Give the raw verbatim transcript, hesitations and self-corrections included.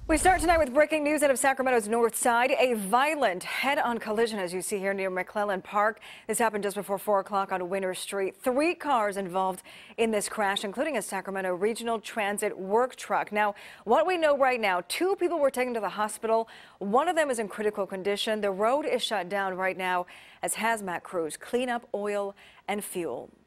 We start tonight with breaking news out of Sacramento's north side. A violent head-on collision, as you see here near McClellan Park. This happened just before four o'clock on Winter Street. Three cars involved in this crash, including a Sacramento Regional Transit work truck. Now, what we know right now, two people were taken to the hospital. One of them is in critical condition. The road is shut down right now as Hazmat crews clean up oil and fuel.